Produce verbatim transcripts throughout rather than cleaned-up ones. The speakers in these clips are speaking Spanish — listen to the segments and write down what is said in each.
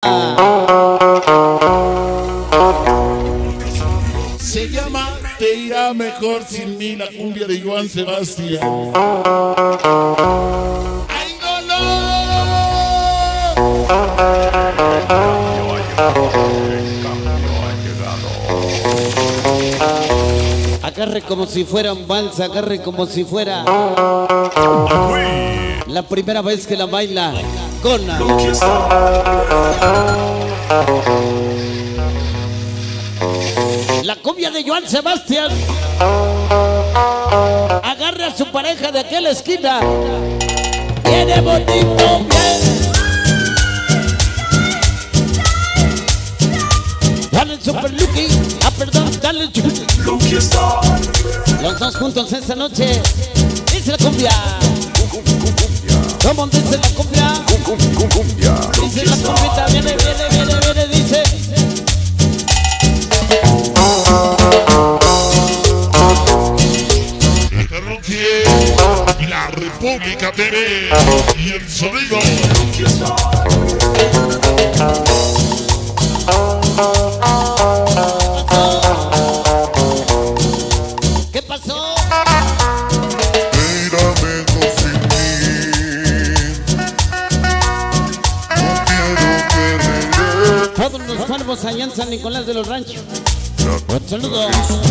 Se llama Te irá mejor sin mí, la cumbia de Joan Sebastián. ¡Ay, Agarre como si fuera un vals, agarre como si fuera la primera vez que la baila con la cumbia de Joan Sebastián. Agarre a su pareja de aquella esquina. Viene bonito, bien. Dale el Super Lucky, ah perdón, dale el Lucky Star. Los dos juntos esta noche. Dice la cumbia. ¿Cómo dice la cumbia? Dice la cumbita, viene, viene, viene, viene, dice. La República T V y el sonido. ¿Qué pasó? Mírame sin mí. No quiero que regreses. Todos los cuervos allá en San Nicolás de los Ranchos. Un saludo.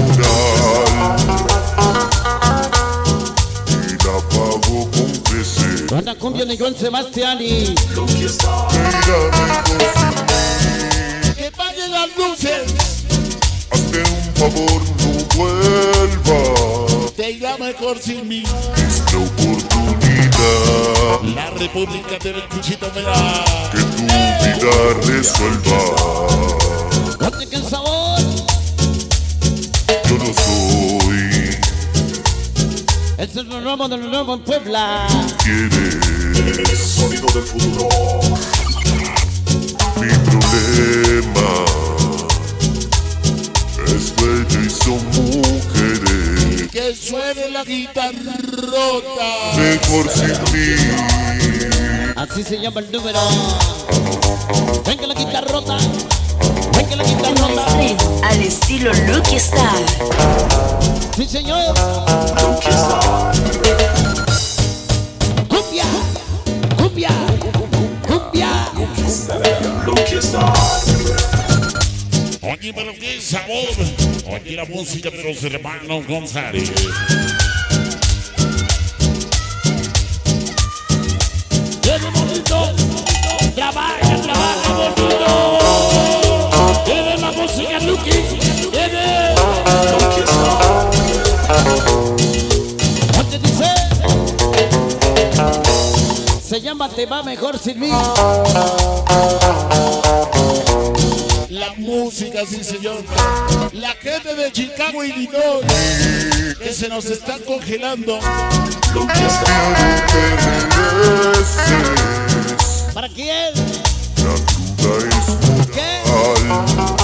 Y la pago con crecer. Una cumbia de Joan Sebastián y Mírame sin mí. Que paguen las luces. Hazte un favor, no vuelvas. Te irá mejor sin mí. Esta oportunidad La República T V, Cuchito me da. que tu vida resuelva. ¿dónde que el sabor? Yo no soy. Este es lo nuevo de lo nuevo en Puebla. ¿Quieres? Sonido del futuro. Mi problema es bello y son mujeres. Que suene la guitarrota. Mejor sin mí. Así se llama el número. Venga la guitarrota. Venga la guitarrota. Al estilo Lucky Star. Sí, señor. Cumbia. Cumbia. Cumbia. Oye, pero qué sabor. Oye, la música de los hermanos González. Viene bonito. Trabaja, trabaja bonito. Viene la música Lucky. Viene. ¿Dónde dice? Se llama Te va mejor sin mí. La música, sí señor. La gente de Chicago, Illinois, que se nos está congelando. Quiero que regreses. ¿Para quién? La duda es ¿Qué? moral.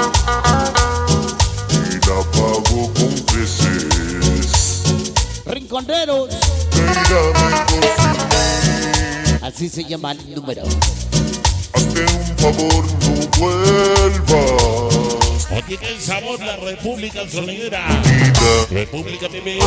Y la pago con creces. Rinconeros. Mírame por sin mí. Así se llama el número. Hazte un favor, no vuelvas. Oye, que el sabor, la República Sonidera. Vida República T V.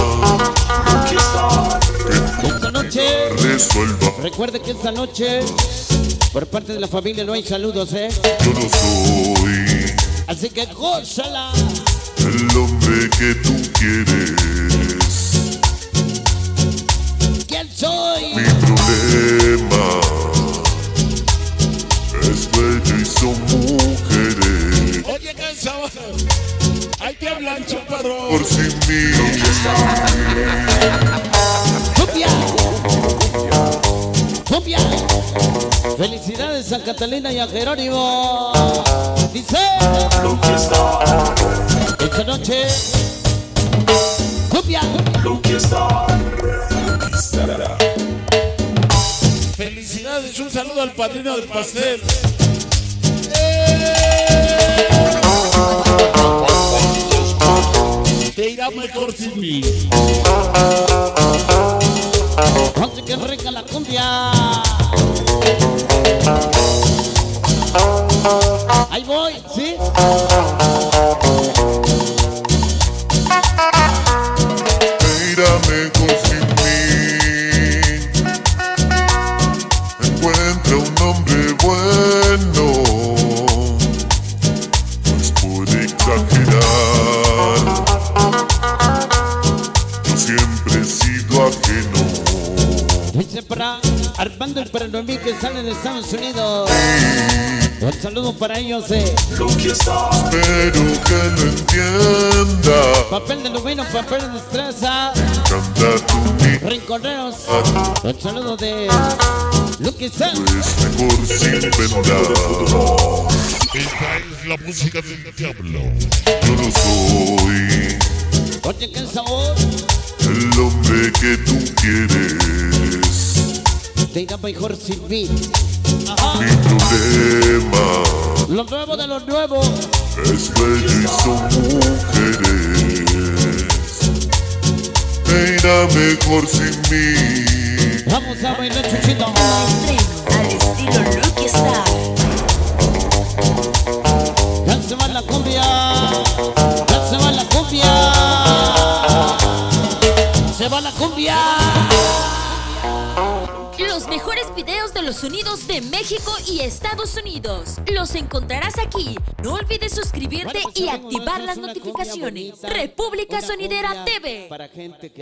Esta noche, resuelva. recuerde que esta noche, por parte de la familia no hay saludos, ¿eh? Yo no soy Así que gózala. el hombre que tú quieres. ¿Quién soy? Mi problema es bello y son mujeres. Oye, que el sabor. Hay que hablar, chaparro. Por sin mí. ¡Cumbia! ¡Cumbia! Felicidades a Catalina y a Jerónimo. Dice esta noche cumbia. Felicidades, un saludo al padrino del pastel. Te irá mejor sin mí. Ponte que rica la cumbia. voy, ¿sí? Mira mejor sin mí. Encuentra un hombre bueno. No es por exagerar. Yo siempre he sido ajeno. Dice para Armando y para Noemí que salen de Estados Unidos. Un saludo para ellos, eh. Espero que lo entienda. Papel de alumino, papel de destreza. Canta tu vida. Rinconeros. Un saludo de Lucky Star. Es mejor sin venda. Esta es la música del diablo. Yo no soy Oye, qué sabor. el hombre que tú quieres. Te irá mejor sin mí. Ajá. Mi problema Lo nuevo de lo nuevo. es bello y son mujeres. Me irá mejor sin mí. Vamos a bailar, chuchito. Estreno al estilo Lucky Star. Ya se va la cumbia. Ya se va la cumbia. Se va la cumbia. Los mejores videos de los sonidos de México y Estados Unidos los encontrarás aquí. No olvides suscribirte Bueno, pues, y sabemos, activar es las una cumbia notificaciones. bonita, República una Sonidera cumbia T V. para gente que